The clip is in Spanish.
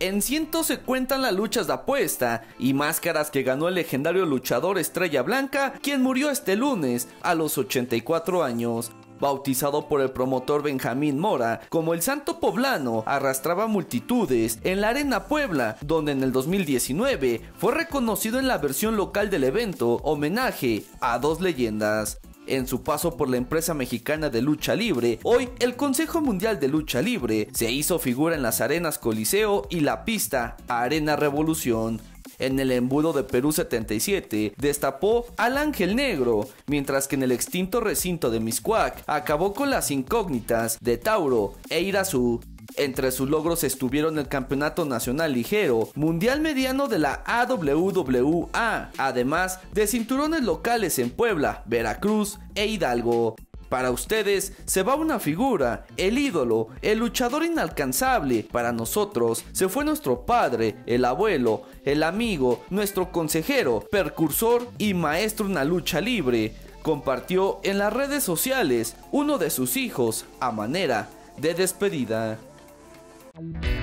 En cientos se cuentan las luchas de apuesta y máscaras que ganó el legendario luchador Estrella Blanca, quien murió este lunes a los 84 años. Bautizado por el promotor Benjamín Mora como el Santo Poblano, arrastraba multitudes en la Arena Puebla, donde en el 2019 fue reconocido en la versión local del evento homenaje a dos leyendas. En su paso por la empresa mexicana de lucha libre, hoy el Consejo Mundial de Lucha Libre se hizo figura en las arenas Coliseo y la pista Arena Revolución. En el embudo de Perú 77 destapó al Ángel Negro, mientras que en el extinto recinto de Mixcoac acabó con las incógnitas de Tauro e Irazú. Entre sus logros estuvieron el Campeonato Nacional Ligero, Mundial Mediano de la AWWA, además de cinturones locales en Puebla, Veracruz e Hidalgo. Para ustedes se va una figura, el ídolo, el luchador inalcanzable. Para nosotros se fue nuestro padre, el abuelo, el amigo, nuestro consejero, precursor y maestro en la lucha libre. Compartió en las redes sociales uno de sus hijos a manera de despedida.